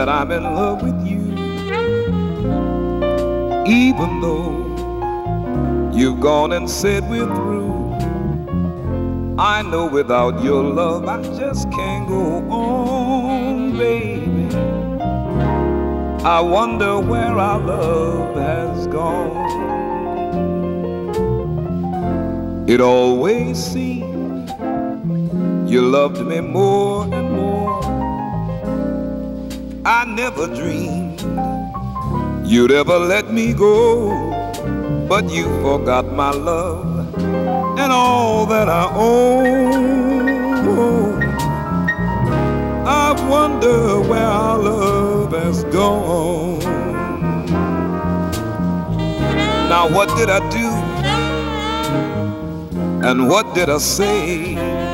that I'm in love with you, even though you've gone and said we're through. I know without your love I just can't go on, baby. I wonder where our love has gone. It always seemed you loved me more and more. I never dreamed you'd ever let me go, but you forgot my love and all that I own. I wonder where our love has gone. Now what did I do? And what did I say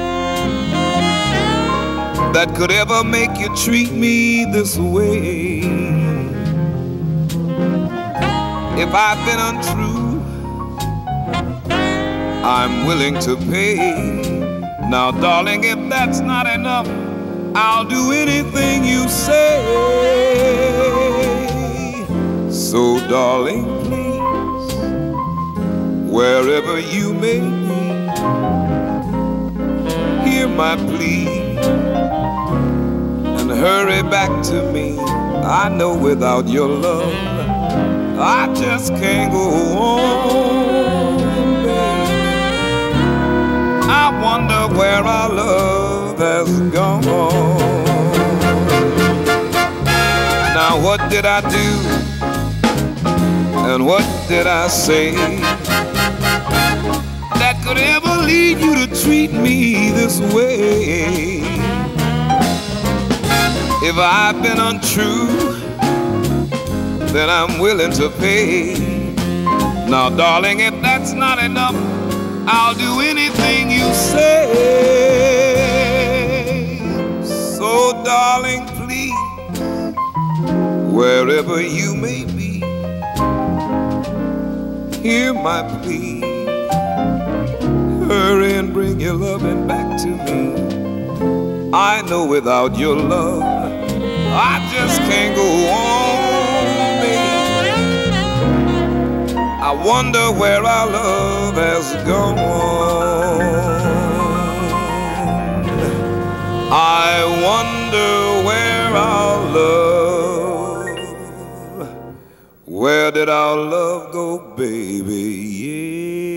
that could ever make you treat me this way? If I've been untrue, I'm willing to pay. Now, darling, if that's not enough, I'll do anything you say. So, darling, please, wherever you may be, hear my plea and hurry back to me. I know without your love I just can't go on, baby. I wonder where our love has gone. Now what did I do? And what did I say that could ever lead you to treat me this way? If I've been untrue, then I'm willing to pay. Now, darling, if that's not enough, I'll do anything you say. So, darling, please, wherever you may be, hear my plea. Hurry and bring your loving back to me. I know without your love I just can't go on, baby. I wonder where our love has gone. I wonder where our love, where did our love go, baby? Yeah.